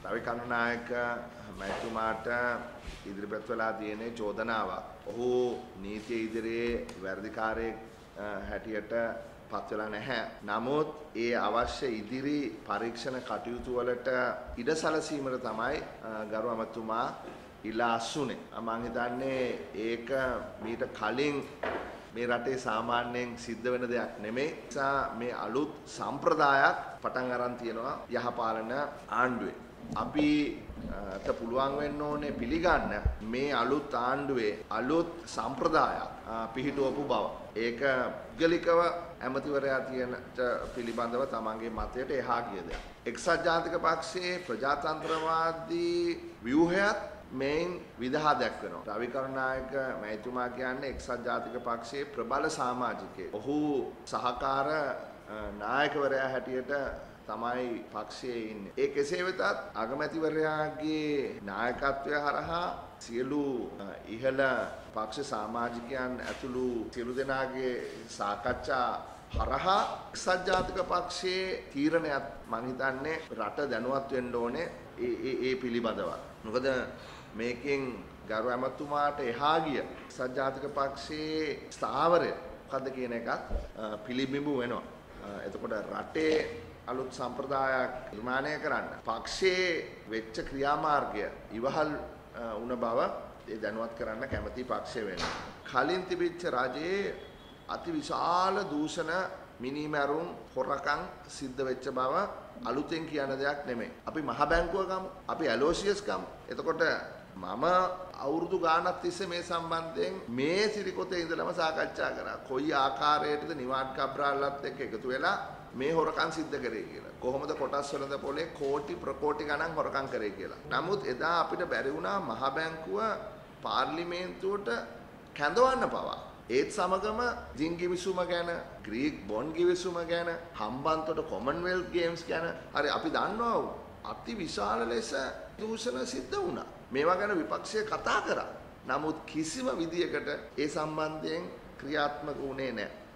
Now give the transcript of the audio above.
රවි කරුණානායක මැතිතුමාට ඉදිරිපත් වෙලා තියෙන චෝදනාවක්. ඔහු නීතිය ඉදිරියේ වැරදිකාරයෙක් හැටියට පත් වෙලා නැහැ. නමුත් ඒ අවශ්‍ය ඉදිරි පරීක්ෂණ කටයුතු වලට ඉඩ සැලසීමට තමයි ගරු අමාත්‍යතුමා ඉල්ලා අස්ුනේ. මම හිතන්නේ ඒක මීට කලින් මේ රටේ සාමාන්‍යයෙන් සිද්ධ වෙන දෙයක් නෙමෙයි. නිසා මේ අලුත් සම්ප්‍රදායක් පටන් අරන් තියෙනවා යහපාලන ආණ්ඩුවේ. අපිට පුළුවන් වෙන්න ඕනේ පිළිගන්න මේ අලුත් ආණ්ඩුවේ අලුත් සම්ප්‍රදායක් පිහිටුවපු බව. ඒක පුද්ගලිකව ඇමතිවරයා තියෙනට පිළිබඳව තමන්ගේ මතයට එහා ගිය දෙයක්. එක්සත් ජාතික පක්ෂයේ ප්‍රජාතන්ත්‍රවාදී ව්‍යුහයත් මේන් විදහා දැක්වෙනවා. රවි කරුණානායක මැතිතුමා කියන්නේ එක්සත් ජාතික පක්ෂයේ ප්‍රබල සමාජිකයෙක්. ඔහු සහකාර නායකවරයා හැටියට තමයි පක්ෂයේ ඉන්නේ. ඒ කෙසේ වෙතත් අගමැතිවරයාගේ නායකත්වය හරහා සියලු ඉහළ පක්ෂ සමාජිකයන් ඇතුළු සියලු දෙනාගේ සාකච්ඡා හරහා එක්සත් ජාතික පක්ෂයේ තීරණයක් මම හිතන්නේ රට දැනුවත් වෙන්න ඕනේ ඒ පිළිබඳව. මොකද මේකෙන් ගරු ඇමතුමාට එහා ගිය එක්සත් ජාතික පක්ෂයේ ස්ථාවරය මොකද්ද කියන එකත් පිළිබිඹු වෙනවා. එතකොට රටේ අලුත් සම්ප්‍රදායක් නිර්මාණය කරන්න පක්ෂයේ වෙච්ච ක්‍රියාමාර්ගය ඉවහල් වුණ බව ඒ දැනුවත් කරන්න කැමැති පක්ෂය වෙනවා. කලින් තිබිච්ච රජයේ අතිවිශාල දූෂණ මිනිමැරුම් හොරකම් සිද්ධ වෙච්ච බව අලුතෙන් කියන දෙයක් නෙමෙයි. අපි මහ බැංකුව ගමු. අපි ඇලෝසියස් ගමු. එතකොට මම අවුරුදු ගාණක් තිස්සේ මේ සම්බන්ධයෙන් මේ සිරිකොතේ ඉඳලම සාකච්ඡා කරා. කොයි ආකාරයකටද නිවාඩ් කබ්‍රාල්ලත් එක්ක එකතු වෙලා මේ හොරකම් සිද්ධ කරේ කියලා. කොහොමද කොටස් වලද පොලේ කෝටි ප්‍රකෝටි ගණන් හොරකම් කරේ කියලා. නමුත් එදා අපිට බැරි වුණා මහ බැංකුව පාර්ලිමේන්තුවට කැඳවන්න පවා. ඒත් සමගම ජින් ගිවිසුම ගැන, ග්‍රීක් බොන්ඩ් ගිවිසුම ගැන, හම්බන්තොට කොමන්වෙල්ත් ගේම්ස් ගැන හරි අපි දන්නවා අති විශාල ලෙස දූෂණ සිද්ධ වුණා. මේවා ගැන විපක්ෂය කතා කරා. නමුත් කිසිම විදියකට ඒ සම්බන්ධයෙන් ක්‍රියාත්මක වුණේ නැහැ.